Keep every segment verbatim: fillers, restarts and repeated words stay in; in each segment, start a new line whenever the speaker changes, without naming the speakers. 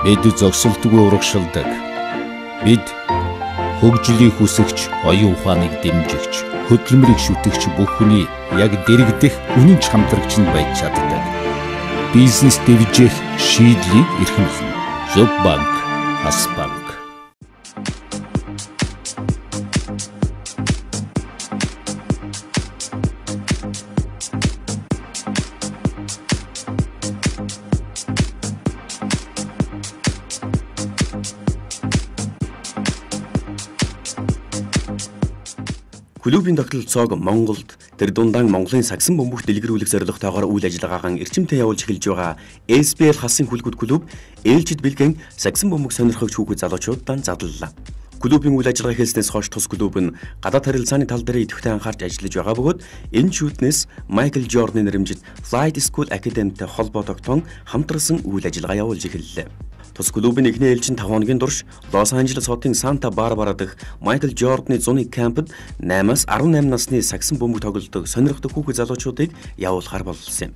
Эд зогсолтгүй урагшилдаг. Бид хөгжлийг хүсэгч, оюун ухааныг дэмжигч, хөдөлмөрийг шүтгэгч бүх хүний яг дэрэгдэх үнэнч хамтрагч нь байж чаддаг. Бизнес дэвжих шийдлийг эрхэмлэн. Зөв банк, Хас банк.
Клубын тогтолцоог Монголд тэр дундаан Монголын сагсан бөмбөг дэлгэрүүлэх зорилготойгоор үйл ажиллагаагаа эрчимтэй явуулж эхэлж байгаа эс би эл хасын хүлгүүд клуб ээлжид бэлгэн сагсан бөмбөг сонирхогч хүүхэд залуучуудаа задлалаа. Клубын үйл ажиллагаа эхэлснээс хойш тус клуб нь гадаад харилцааны тал дээр идэвхтэй анхаарч ажиллаж байгаа бөгөөд энэ шүтнээс Майкл Жорданы нэрэмжит Flight School Academy-тэй холбоо тогтоон хамтарсан үйл ажиллагаа явуулж эхэллээ. Тус клубын эхний ээлжин таван хоногийн турш Лос Анжелес хотын Санта Барбара дахь Майкл Жорданы зуны кампд наймаас арван найман насны сагсан бөмбөг тоглодог сонирхдаг хүүхэд залуучуудыг явуулахар болсон юм.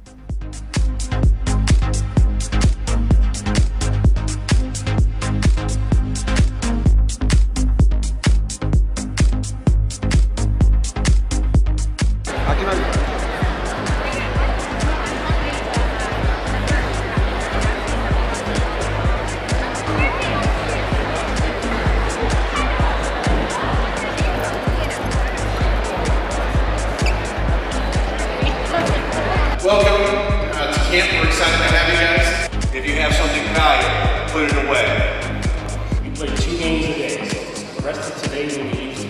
Welcome uh, to camp. We're excited to have you guys. If you have something valuable, put it away.
We play two games a day, so the rest of today will be easy.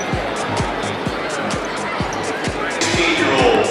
sixteen-year-olds.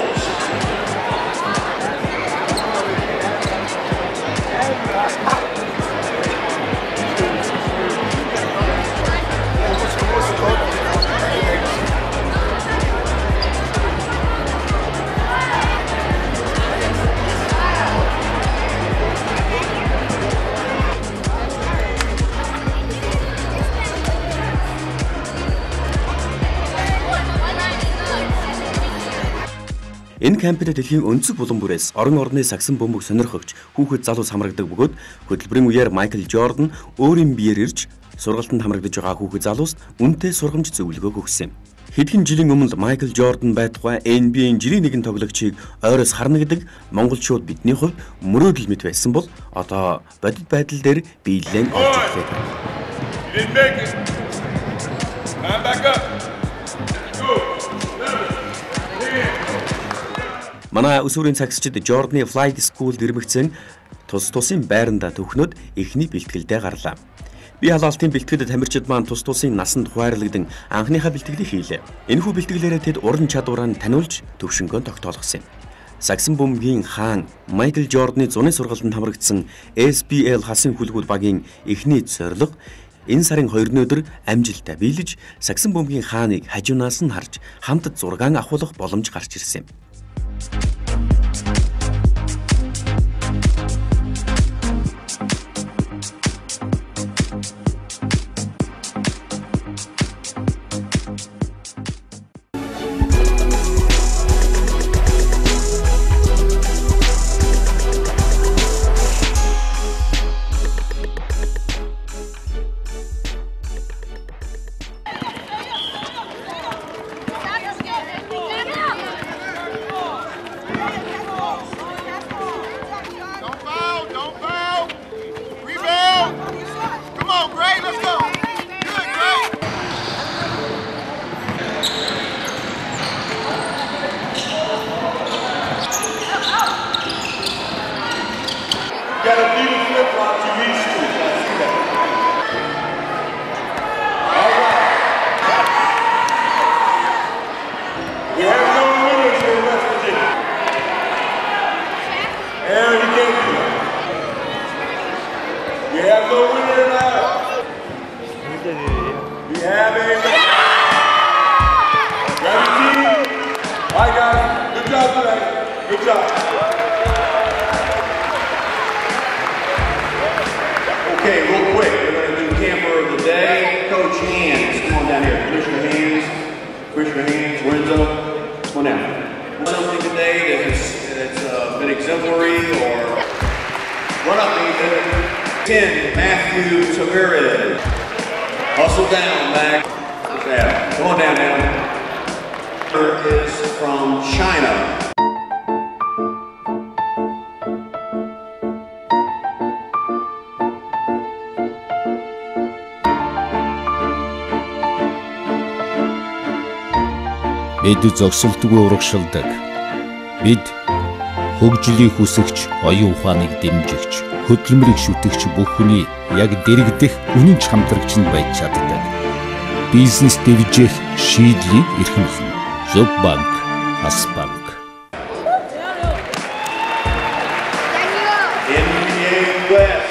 Энэ кампэд дэлхийн өнцөг булан бүрээс орон орны сагсан бөмбөг сонирхогч хүүхэд залуус хамрагдаг бөгөөд хөтөлбөрийн үеэр Майкл Жордан өөрийн биеэр ирж сургалтанд хамрагдаж байгаа хүүхэд залууст үнэтэй сургамж зөвлөгөө өгсөн юм. Хэдхэн жилийн өмнө Майкл Жордан байтугай эн би эй-ийн жирийн нэгэн тоглогчийг ойроос харна гэдэг монголчууд бидний хувьд мөрөөдөл мэт байсан бол одоо бодит байдал дээр биелэн олж ирлээ. Манай өсвөрийн цагсчид Жорданы Flight School нэрмэгцэн тус тусын байранда төвхнөд эхний бэлтгэлдээ гарлаа. Би халаалтын бэлтгэд тамирчид маань тус тусын насанд хуваарлагдсан анхныхаа бэлтгэлийг хийлээ. Энэхүү бэлтгэлээрээ тэд уран чадвараа таниулж төвшнгөө тогтоолгосон юм. Сагсан бөмбөгийн хаан Майкл Жорданы зуны сургалтанд хамрагдсан эс би эл хасын хүлгүүд багийн эхний зорилго энэ сарын хоёрны өдөр амжилттай биелэж сагсан бөмбөгийн хааныг хажуунаас нь харж хамтд зургаан авахулах боломж гарч ирсэн юм.
Got a few flip-flops you used to. I see that. All right. We have no winners here in West Virginia. And we can't do that. We have no winner in Iowa. We have a... Got a team. All right, guys. Good job tonight. Good job. Okay, real quick, we're going to do camper of the day. Coach Hands, come on down here. Commissioner Hands, Commissioner Hands, Renzo, come on down. One something today that has that's, uh, been exemplary or run up me. ten, Matthew Tavares. Hustle down, Mac. Yeah, come on down now. Is from China.
Бид зогсолтгүй урагшилдаг. Бид хөгжлийг хүсэгч, оюун ухааныг дэмжигч, хөдөлмөрийг шүтгэгч бүх хүний яг дэрэгдэх үнэн хамтрагч нь байж чаддаг. Бизнес дэвжих шийдлийн эрхэмлэн. Зөв банк, Хас банк.
N B A West.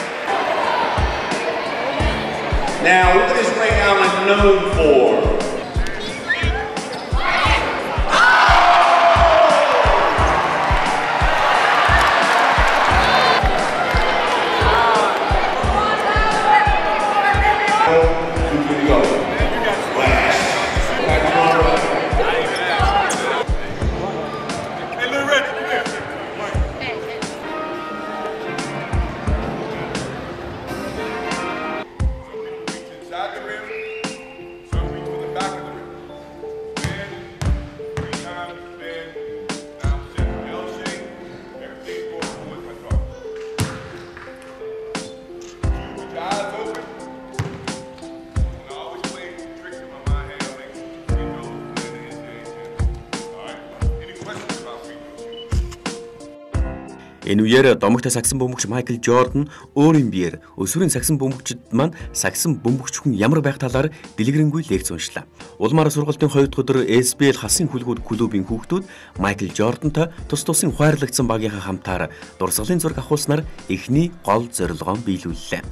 Now, what is Ray Allen known for?
Энэ үеэр домогтой саксан бөмбөгч Майкл Жордан өөрийн биеэр өсвөрийн саксан бөмбөгчд маань саксан бөмбөгч хүн ямар байх талаар дэлгэрэнгүй лекц уншлаа. Улмаар сургалтын хоёр дахь өдөр эс би эл хасын хүлгүүд клубын хүүхдүүд Майкл Жордантай тус тусын хуваарлагдсан багийнхаа хамтаар дурсгалын зураг авахулснаар эхний гол зорилгоо биелүүллээ.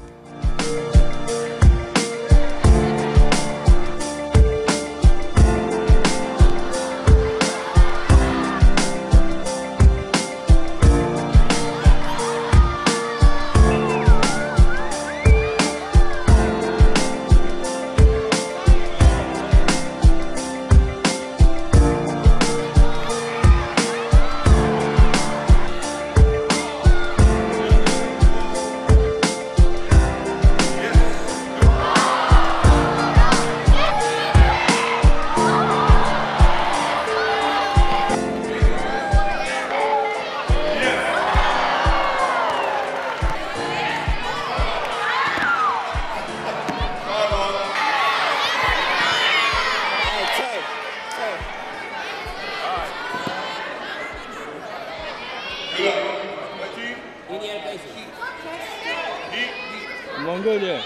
Mongolia.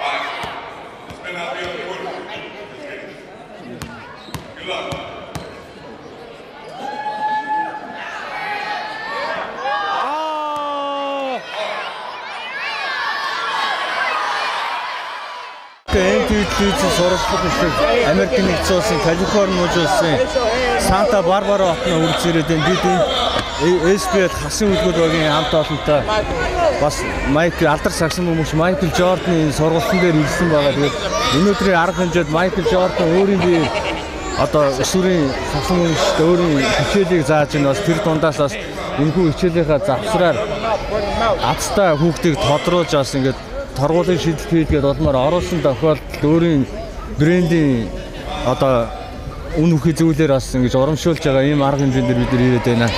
Good luck.
эн ти ви-ийн суралцах хэсэг Америкийн нэгдсэн улсын Калифорни мужийн Санта Барбара хотны үрж ирээд бид энэ эс би эл хасын үлгүүд багийн хамт олонтой бас Майкл алдар саксан бөмбөгч Майкл Жорданы сургалтын дээр ирсэн байгаа. Тэгээд өнөөдрийн арга хэмжээд Майкл Жордан өөрийн бие одоо өсвөрийн саксан бөмбөгчд өөрийн хичээлийг зааж ин бас тэр дундаас бас энэхүү хичээлийнхаа завсраар азтай хүүхдийг тодруулж бас ингээд торгуулийн шийдэлт хийгээд олмоор оруулсан тохиолдолд өөрийн брендийн одоо үн үхий зүйлээр бас ингэж урамшуулж байгаа ийм арга хэмжээнд бид нар ирээд байна.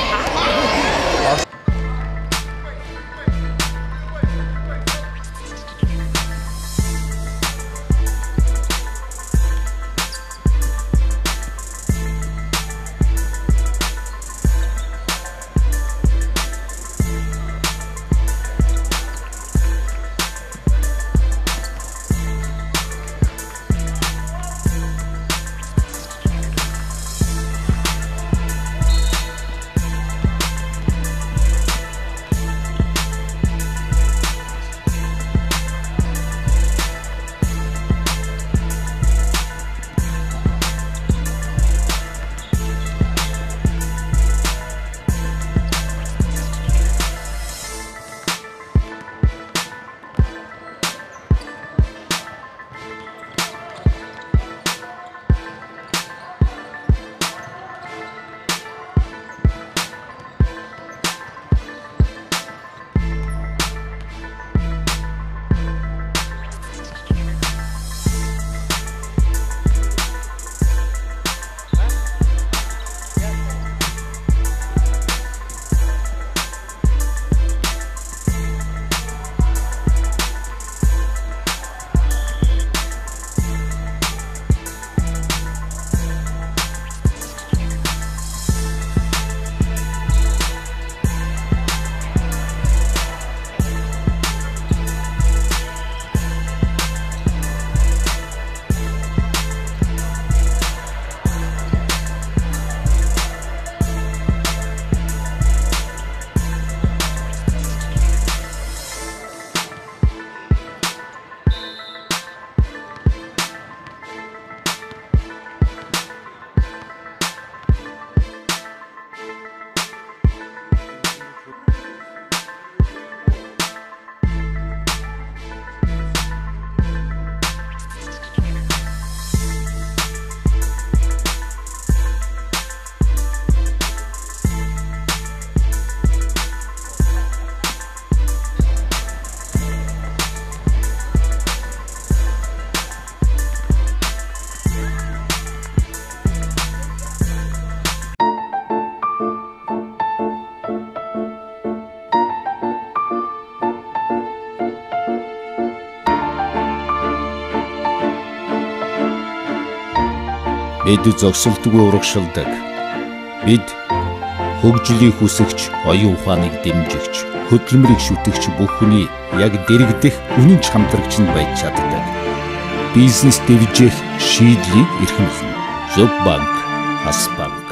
Бид зогсолтгүй урагшилдаг. Бид хөгжлийг хүсэгч, оюун ухааныг дэмжигч, хөдөлмөрийг шүтгч бүх хүний яг дэрэгдэх үнэн хамтрагч нь байж чаддаг. Бизнес дэвжих шийдлийг эрхэмлэн. Зөв банк, Хас банк.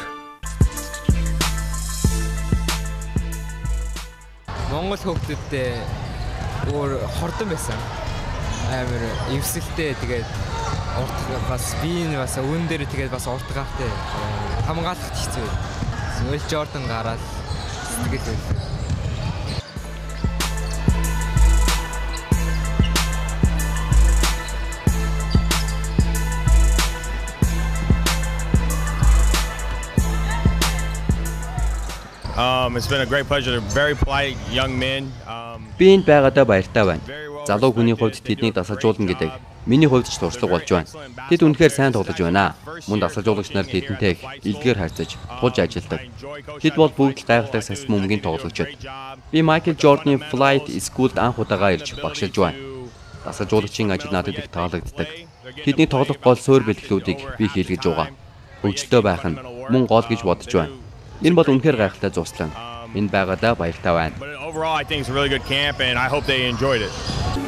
Монгол хүүхдүүдтэй өөр хордон байсан. Амар эвсэлтэй тэгээд урт бас би энэ бас өвөн дээр тэгээд бас урт гавтай хамгаалахт хэцүү. Өл Jordan гараад сэтгэл байлаа.
Um, it's been a great pleasure. They're very polite young men. Um,
Би энд байгаадаа баяртай байна. Залуу хүний хувьд тэднийг дасалжуулна гэдэг миний хувьд ч туршлага болж байна. Тэд үнэхээр сайн тоглож байна. Мөн дасалжуулагч нар тэдэнтэй илгээр харьцаж, тулж ажилладаг. Тэд бол бүгд гайхалтай саксофон бөмбөгийн тоглогчид. Би Michael Jordan-ы Flight School-д анх удаага ирж багшилж байна. Дасалжуулагчийн ажил надад их таалагддаг. Тэдний тоглох гол суурь бэлтгэлүүдийг би хийлгэж байгаа. Хөгжилтэй байх нь мөн гол гэж бодож байна. Энэ бол үнэхээр гайхалтай зурслан. Энд байгаадаа баяртай байна.
but overall, I think it's a really good camp, and I hope they enjoyed it.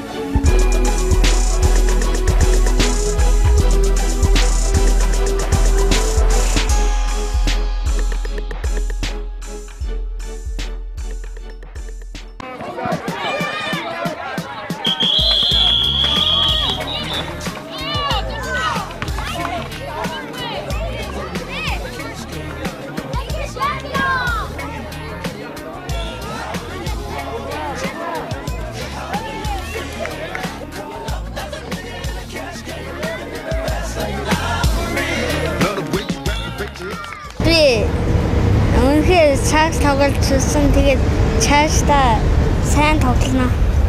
Би үнэхээр цаг тоглож үзсэн. Тэгээд цаашдаа сайн тоглоно.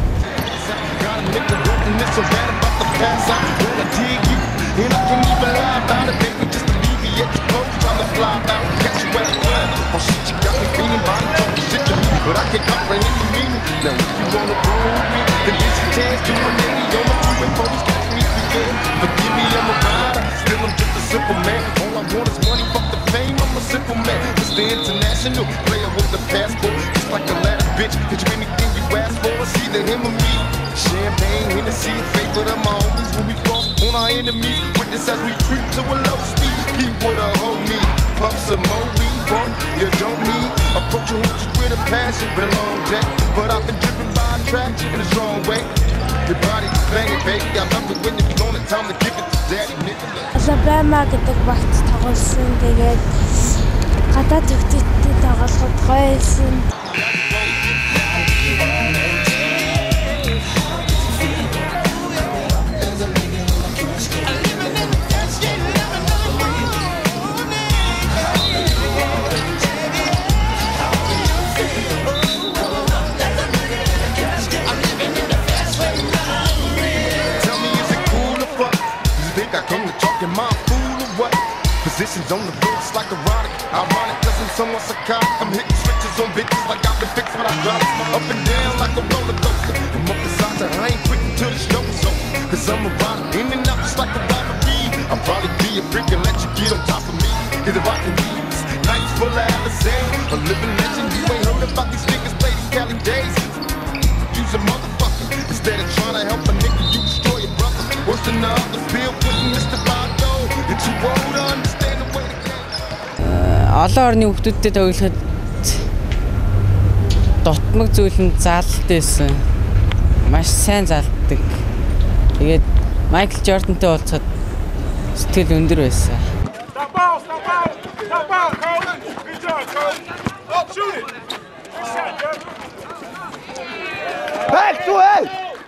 Simple man, it's the international player with the passport. Just like a ladder bitch, get you anything you ask for. It's either him or me. Champagne, Hennessy, favorite of my homies when we fall on our enemies. Witness as we creep to a low speed. He would a homie, pump some more weed, bro. You don't need approach your hoops with a passion. Been a long day, but I've been driven by a track in a strong way. Your body's banging, baby. I love it when you're on it. Time to give it to daddy, nigga.
Alabama гэдэг багт тоглосон. Тэгээд гадаад төвчтэй тоглоход гоё байсан.
Positions on the boots like erotic, ironic, cause I'm somewhat psychotic. I'm hitting switches on bitches like I've been fixed when I drop it. Up and down like a roller coaster. I'm up inside the I ain't quick until the show's over. Cause I'm erotic, in and out just like a robbery. I'll probably be a freak and let you get on top of me. Either I can use nights full of Alizé. A living legend, you ain't heard about these niggas play these Cali days. Use a motherfucker, instead of trying to help a nigga, you destroy your brother. Worse than the other, Bill Clinton, Mister Bado. You're too old to understand the way the game.
Олон орны хүүхдүүдтэй тоглоход дотмог зүйл нь заалттай байсан. Маш сайн заалтдаг. Тэгээд Майкл Jordan-тэй уулзахад сэтгэл өндөр байсан.
Stop ball, stop ball, stop ball, Cole. Good job, Cole. Oh, shoot it. Good shot, Jeff.
Back to it!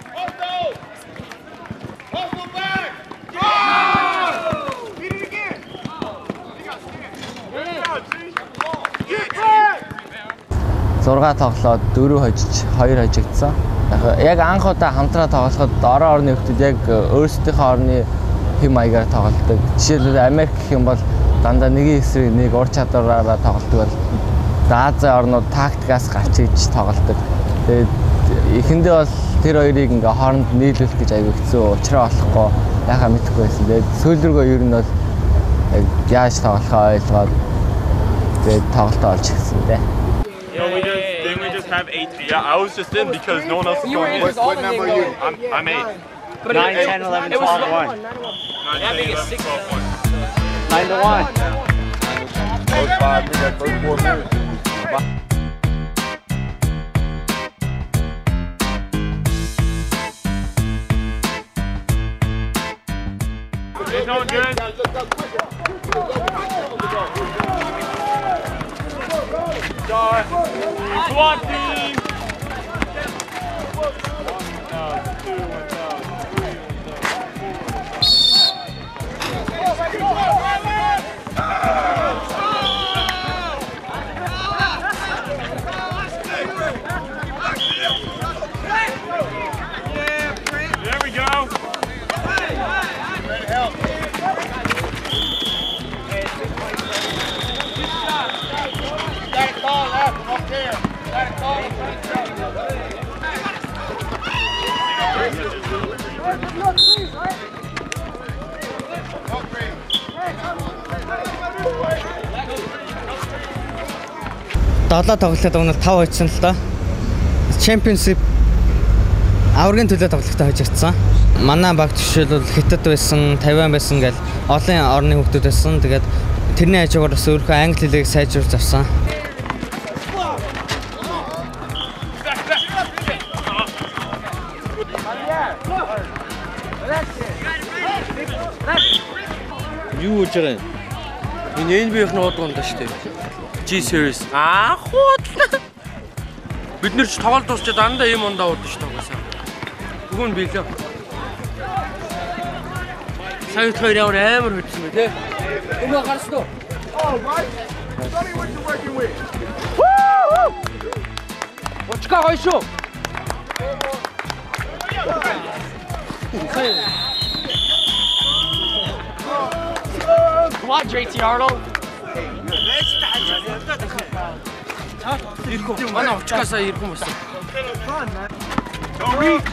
зураг тоглоод дөрөв хожиж хоёр хожигдсан. Яг анх удаа хамтраа тоглоход орон орны хүмүүс яг өөрсдийнхөө орны хэм маягаар тоглодог. Жишээлбэл Америк гэх юм бол дандаа нэгэн эсрэг нэг ур чадвараараа тоглодог бол Азийн орнууд тактикаас гарч иж тоглодог. Тэгээд эхэндээ бол тэр хоёрыг ингээ хооронд нийлүүлэх гэж аягүй хэцүү, уучраа болохгүй яхаа мэдэхгүй байсан. Тэгээд сүүл рүүгээ ер нь бол
яаж тоглохоо ойлгоод тэгээд тоглолт олж ирсэн дээ.
Yeah, we just didn't we just have eight? Yeah, I was just in because no one else was going in.
What, what number are you?
I'm, I'm eight.
nine, ten, eleven, twelve, one.
nine, ten, eleven, twelve, one.
nine to one.
First five minutes, first four minutes.
It's all good. Sorry. SWAT team. There we go.
Долоо тоглолтод өнөр тав хоцсон л доо. Championship аваргын төлөө тоглолтод хожигдсан. Манай баг жишээлбэл Хятад байсан, Тайван байсан гэл олон орны хүмүүс байсан. Тэгээд тэрний хажуугаар бас өөрийнхөө англи хэлийг сайжруулж авсан.
Юу гэж байгаа юм? Энэ эн биеийн нууд гонд шүү дээ. G series. Аа хуудлаа. Бид нэр ч тоглолт дуусчаад андаа юм ондаа удаа шүү тоглосон. Бүгэн биелээ. Сая хоёр явар амар хөдсөн мэ те. Өмнө гарсан уу?
All right. Tell me what you're working with.
Woo! Очка гоё шүү.
Come on, J T Arnold.
Ирэх. Манай очкасаа ирэх юм байна.
Don't reach.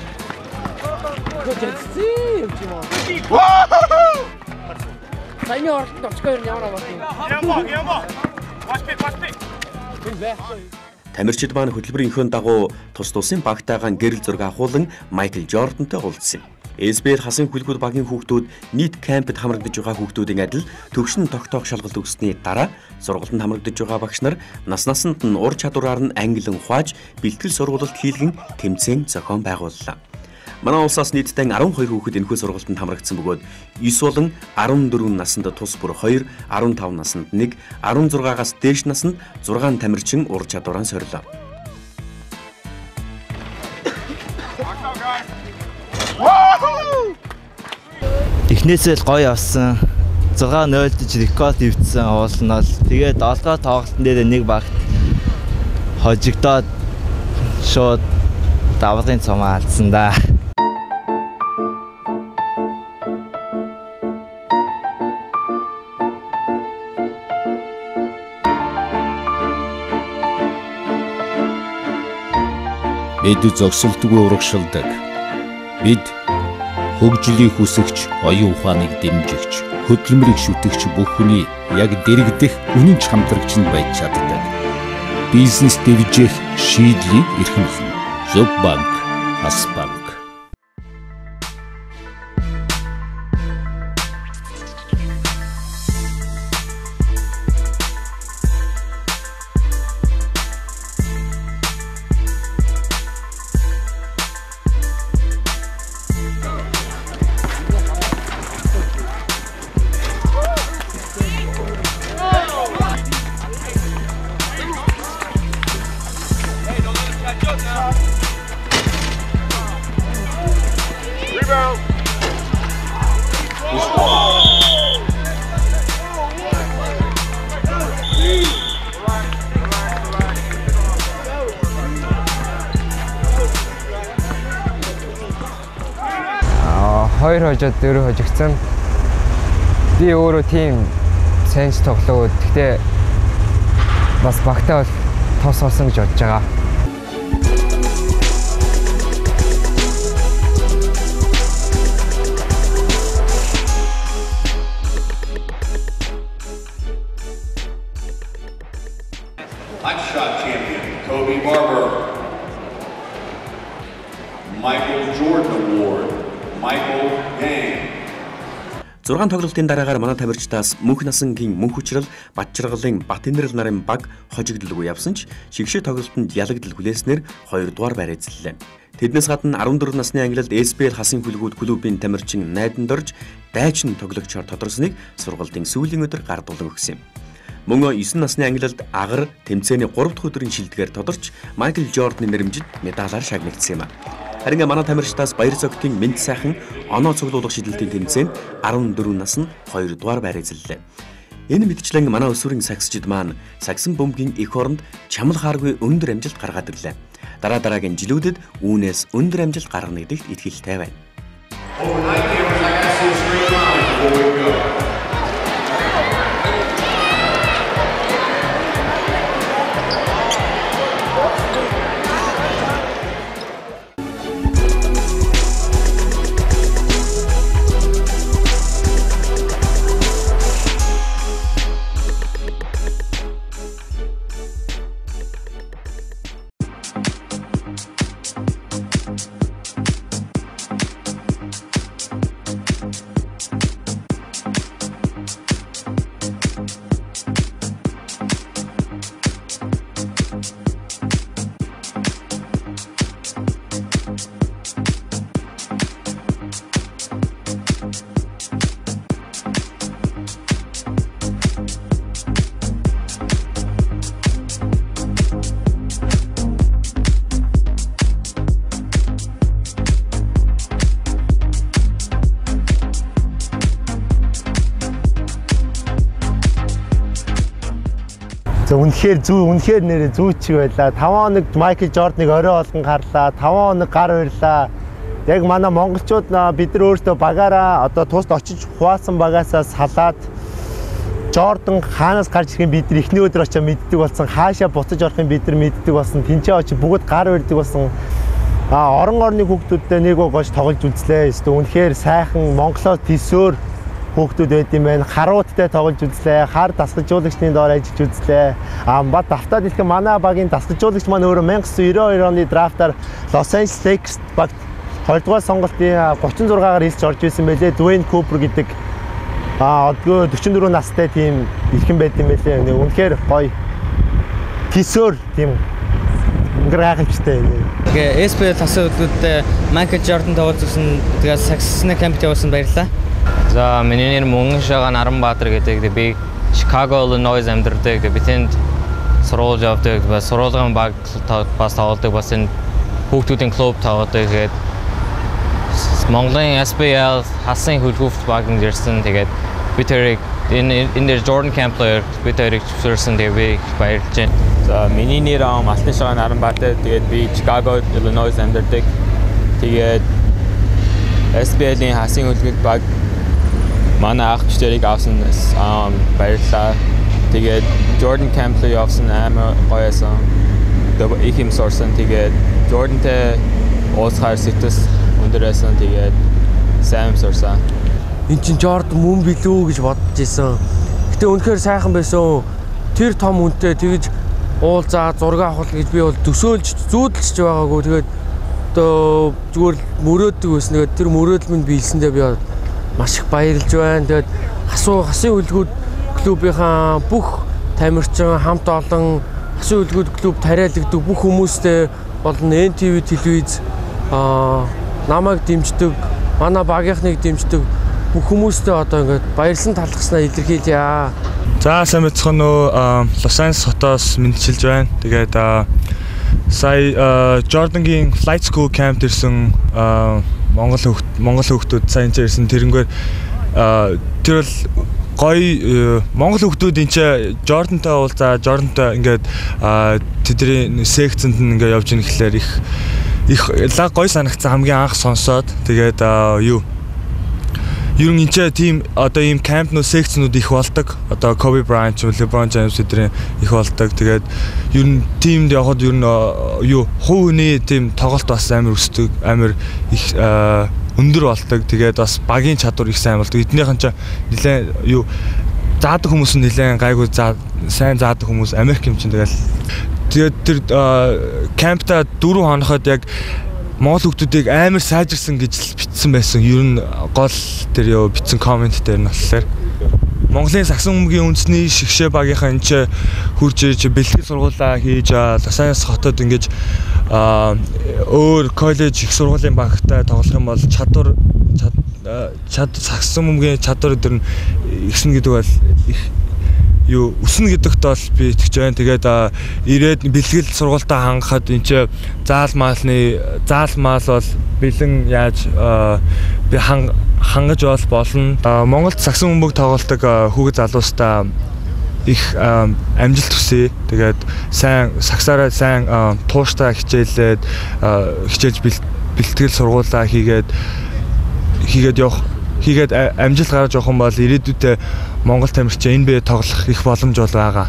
Саяны оролт очкоор ямар авах юм?
Ямо, ямо. Watch pick, watch pick.
Тамирчид маань хөтөлбөрийнхөө дагуу тус тусын багтаагаан гэрэл зураг авахуулан Майкл Жордантай уулзсан юм. эс би эл хасан хүлгүүд багийн хүүхдүүд нийт кампд хамрагдаж байгаа хүүхдүүдийн адил төвшин тогтоох шалгалт өгсөний дараа сургалтанд хамрагдаж байгаа багш нар нас насанд нь ур чадвараар нь ангилан ухааж бэлтгэл сургуулалт хийлгэн тэмцээн зохион байгууллаа. Манай улсаас нийтдээ арван хоёр хүүхэд энэхүү сургалтанд хамрагдсан бөгөөд девять болон арван дөрвөн наснд тус бүр хоёр, арван таван наснд нэг, арван зургаагаас дээш наснд зургаан тамирчин ур чадвараа сорилоо.
Эхнээсээ л гоё авсан. зураг ноль гэж рекорд ивдсэн уулнал. Тэгээд олгоо тоглолтын дээр нэг багт хожигдоод шууд давлын цомоо алдсан да.
Бид зогсолтгүй урагшилдаг. Бид хөгжлийг хүсэгч, оюун ухааныг дэмжигч, хөдөлмөрийг шүтгч бүх хүний яг дэрэгдэх үнэн чамдрагч нь байж чаддаг. Бизнес дэвжих шийдлийг эрхэмлэн. Зөв банк, Хас банк.
Хоёр хожоод дөрөв хожигдсан. Би өөрөө тийм сайн тоглоо. Гэхдээ бас багтаа бол тос олсон гэж бодож байгаа.
Michael Jordan Award, Michael Gang.
зургаан тоглолтын дараагаар манай тамирчдаас мөнх насангийн мөнх хүчрэл, бат жаргалын бат инэрл нарын баг хожигдолгүй явсан ч шигшээ тоглолтод ялагдал хүлээснээр хоёрдугаар байр эзэллээ. Тэднээс гадна арван дөрвөн насны ангилалд эс пи эл хасын хүлгүүд клубын тамирчин найдан дорж дайчин тоглогчоор тодорсныг сургалтын сүүлийн өдөр гардуулан өгсөн юм. Мөн девять насны ангилалд агар тэмцээний гурав дахь өдрийн шилдэгээр тодорч Майкл Жорданы нэрэмжид медалаар шагнагдсан юм. Харин манай тамирчдаас баяр цогтын мэд сайхан оноо цуглуулах шидэлтийн тэмцээнд арван дөрвөн нас нь хоёрдугаар байр эзэллээ. Энэ мэдчлэн манай өсвөрийн саксчид маань саксан бөмбөгийн эх оронд чамл хааргүй өндөр амжилт гаргаад ирлээ. Дараа дараагийн жилүүдэд үүнээс өндөр амжилт гаргана гэдэгт итгэлтэй байна.
Overnight cameras, I gotta see a straight line before we go.
Үнэхээр зүү үнэхээр нэрээ зүүчиг байлаа. таван хоног Майкл Жорданыг орой олгон гарлаа. таван хоног гар барьлаа. Яг манай монголчууд бид нар өөрсдөө багаараа одоо тусд очиж хуваасан багаасаа салаад Жордан хаанаас гарч ирэх бид нар эхний өдөр очиж мэддэг болсон. Хаашаа буцаж орохын бид нар мэддэг болсон. Тинчээ очиж бүгд гар барьдаг болсон. А орон орны хүүхдүүдтэй нэг гоож тоглож үзлээ. Эсвэл үнэхээр сайхан Монголоор төсөөр хүүхдүүд байд юм байна. Харууттай тоглож үзлээ. Хар дасгалжуулагчны доор ажиллаж үзлээ. А бат давтаад хэлэх манай багийн дасгалжуулагч маань өөрөө найман девяносто хоёр оны драфтаар Los Angeles Lakers багт хоёрдугаар сонголтын гучин зургаагаар хэлж орж исэн байлээ. Дуэйн Купер гэдэг а одоо дөрвөн дөрвөн настай тийм ирхэн байд юм байлээ. Үнэхээр гоё. Тисөр тийм грахичтэй.
Тэгээ эс пи эл хасаа өдрүүдэд Майкл Жордан тоглож ирсэн. Тэгээ Саксны кампт явуулсан баярлалаа.
За миний нэр Мөнгөн Шаган Аранбаатар гэдэг. Би Chicago, Illinois амьдардаг. Би тэнд сургууль явдаг. Сургуулийн баг бас тоглодог. Бас энэ хүүхдүүдийн клуб тоглодог. Тэгээд Монголын эс пи эл хасын хөлгүүфт багт ирсэн. Тэгээд би тэрийг энэ энэ Jordan Camp player би тэрийг зөвшөөрсөн. Тэгээд би баярлж байна.
За миний нэр Алтан Шаган Аранбаатар. Тэгээд би Chicago, Illinois амьдардаг. Тэгээд эс пи эл-ийн хасын хөлгүүфт баг манай ах чирийг авсан баярлалаа. Тэгээд Jordan Camp явсан амар гоёсан. их юм сорсон. Тэгээд Jordan-тэй уулзахаар сэтгэс өндөрөөсөн. Тэгээд сайн сорсон.
Энд чинь Jordan мөн билүү гэж бодож исэн. Гэтэ үнэхээр сайхан байсан. Тэр том үнэтэй тэгж уулзаа зураг авах гэж би бол төсөөлж зүүдэлж байгаагүй. Тэгээд одоо зүгээр мөрөөддөг байсан. Тэгээд тэр мөрөөдөл минь биелсэндээ би маш их баярлж байна. Тэгээд хасуу хасын хөлгүүд клубийнхаа бүх тамирчин хамт олон хасын хөлгүүд клуб тариалагддаг бүх хүмүүстэй болон эн ти ви телевиз аа намайг дэмждэг, манай багийнхныг дэмждэг бүх хүмүүстэй одоо ингээд баярлан талархснаа илэрхийлье.
За сайн мэцхан нөө Лос Анжелес хотоос мэдчилж байна. Тэгээд сая Jordan-гийн Flight School Camp ирсэн Монгол хөлт Монгол хөлтүүд сайн ирсэн тэрнгээр тэр бол гоё Монгол хөлтүүд энэ ч Jordan-тай уулзаа Jordan-тай ингээд тэдний секцэнд нь ингээд явж ийн гэхлээр их их лаг гоё санагцсан хамгийн анх сонсоод тэгээд юу ер нь энэ тийм одоо ийм camp нөө секцнүүд их болдог. Одоо Kobe Bryant, LeBron James эдгээр их болдог. Тэгээд ер нь тиймд явахад ер нь юу хувь хүний тийм тоглолт бас амар өсдөг, амар их өндөр болдог. Тэгээд бас багийн чадвар их сайн болдог. Эднийхэн ч нэлээд юу заадаг хүмүүс нь нэлээд гайгүй заа сайн заадаг хүмүүс Америк юм чинь тэгэл. Тэгээд тэр кампта дөрөв хоногод яг Монгол хүмүүсийг амар сайжирсан гэж бичсэн байсан. Ер нь гол тэр ёо бичсэн комент дээр нь болохоор Монголын сагсан бөмбөгийн үндэсний шигшээ багийнхаа энэ ч хурж ирж бэлтгэл сургуулаа хийж Лос Анжелес хотод ингэж өөр коллеж их сургуулийн багтай тоглох юм бол чадвар чад сагсан бөмбөгийн чадвар өдр нь ихсэн гэдэг бол их юу өснө гэдэгт бол би итгэж байна. Тэгээд ирээд бэлтгэл сургуультаа хангахад энэ ч заал маалны заал маал бол бэлэн яаж би хангаж бол болно. Монголд сагсан бөмбөг тоглолдог хүүхэд залуустаа их амжилт хүсье. Тэгээд сайн сагсаараа сайн тууштай хичээлээд хичээж бэлтгэл сургуулаа хийгээд хийгээд явах хийгээд амжилт гаргаж явах юм бол ирээдүйдээ Монгол тамирчин эн бэ тоглох их боломж бол байгаа.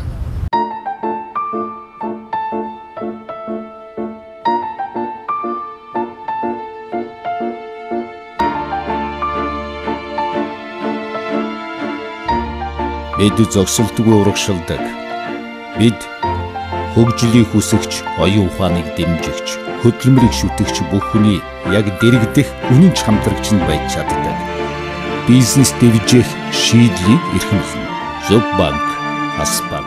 Бид зогсолтгүй урагшилдаг. Бид хөгжлийг хүсэгч, оюун ухааныг дэмжигч, хөдөлмөрийг шүтгэгч бүх хүний яг дэрэгдэх үнэн хамтрагч нь байж чаддаг. Бизнес дэвжих шийдлийг эрхэмлэн. Зөв банк, Хас банк.